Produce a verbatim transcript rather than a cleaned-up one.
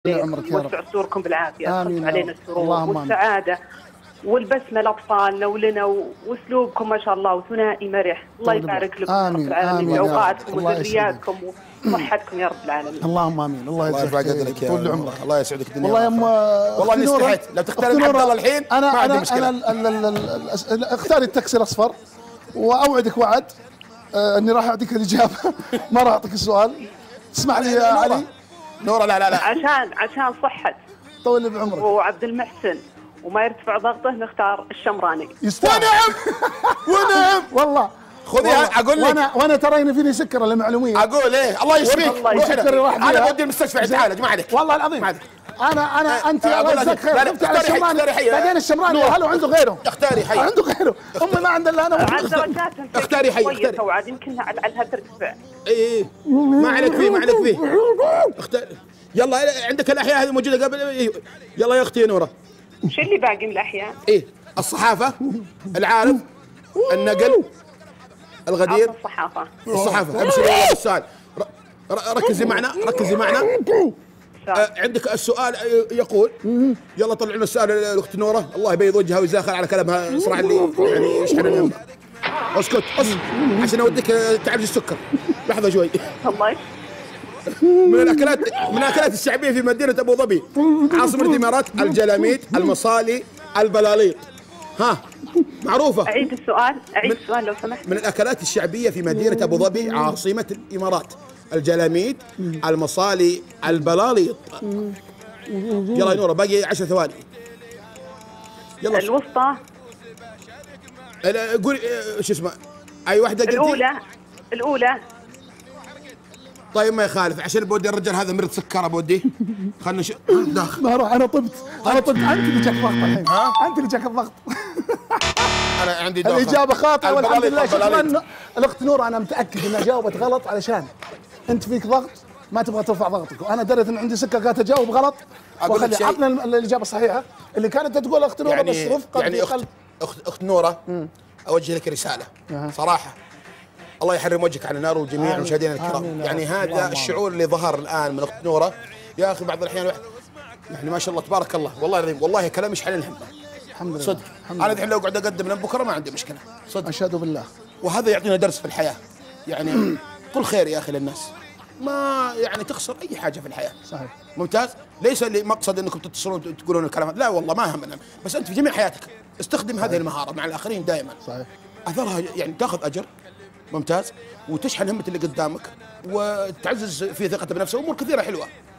عمرك يا رب. يوسع صدوركم بالعافيه، آمين علينا السرور والسعاده آمين. والبسمه لاطفالنا ولنا، واسلوبكم ما شاء الله وثنائي مرح. الله يبارك لكم يا رب العالمين، اوقاتكم وذرياتكم وصحتكم يا رب العالمين. اللهم امين. الله يرفع قدرك يا طول عمرك. الله يسعدك الدنيا. والله يا ام والله اني استحيت لو تختارين عبد الله الحين انا ما عندي انا مشكله. انا اختاري التاكسي الاصفر واوعدك وعد آه اني راح اعطيك الاجابه ما راح اعطيك السؤال. تسمح لي يا علي؟ نورة لا لا لا عشان عشان صحة طول لي بعمرك وعبد المحسن وما يرتفع ضغطه نختار الشمراني. يستاهل. ونعم ونعم والله خذيها اقول لك. وانا وانا ترى فيني سكره للمعلوميه. اقول ايه الله يشفيك. انا بودي المستشفى يتعالج ما عليك. والله العظيم انا انا انت الله يجزاك خير. شفت على الشمراني بعدين الشمراني هل عنده غيره؟ اختاري حي. عنده غيره. امي ما عندها الا انا. عاد درجات اختاري حي. اختاري وعاد يمكن على ترتفع. اي اي ما عليك فيه ما عليك فيه. اختاري يلا عندك الاحياء هذه موجوده قبل. يلا يا اختي نوره. وش اللي باقي من الاحياء؟ ايه الصحافه العالم النقل الغدير. الصحافه الصحافه ابشري بالسؤال. ركزي معنا ركزي معنا. آه عندك السؤال يقول يلا طلعوا لنا السؤال الاخت نوره الله يبيض وجهها ويزاخر على كلامها صراحه اللي يعني يشحن الهم. اسكت اسكت عشان اوديك تعالج السكر. لحظه شوي. الله من الاكلات من الاكلات الشعبيه في مدينه ابو ظبي عاصمه الامارات الجلاميد المصالي البلاليط. ها معروفه. اعيد السؤال اعيد السؤال لو سمحت. من الاكلات الشعبيه في مدينه ابو ظبي عاصمه الامارات الجلاميد المصالي البلاليط. يلا يا نوره باقي عشر ثواني. يلا الوسطى. قولي شو اسمه اي واحده قلتي؟ الاولى الاولى. طيب ما يخالف عشان بودي الرجال هذا مريض سكر بودي. خلنا نش... داخل. ما اروح انا طبت انا طبت. انت اللي جاك ضغط الحين. انت اللي جاك الضغط. انا عندي دوخه. الاجابه خاطئه والحمد لله. شكرا الاخت نور. انا متاكد انها جاوبت غلط علشان انت فيك ضغط ما تبغى ترفع ضغطك، وانا دريت ان عندي سكر قالت اجاوب غلط. وخلي عطنا الاجابه الصحيحه اللي كانت تقول الاخت نوره. يعني بس رفقا يعني اخت اخت اخت نوره اوجه لك رساله صراحه. الله يحرم وجهك على النار وجميع مشاهدينا الكرام. يعني هذا الشعور اللي ظهر الان من اخت نوره يا اخي بعض الاحيان يعني ما شاء الله تبارك الله والله العظيم والله كلام يشحن الهم. الحمد لله صدق. انا الحين لو قاعد اقدم من بكره ما عندي مشكله صدق. اشهد بالله. وهذا يعطينا درس في الحياه يعني كل خير يا اخي للناس ما يعني تخسر اي حاجه في الحياه. صحيح. ممتاز. ليس مقصد انكم تتصلون وتقولون الكلام لا والله ما يهمنا، بس انت في جميع حياتك استخدم صحيح. هذه المهاره مع الاخرين دائما. صحيح. اثرها يعني تاخذ اجر ممتاز وتشحن همه اللي قدامك وتعزز في ثقته بنفسه. امور كثيره حلوه.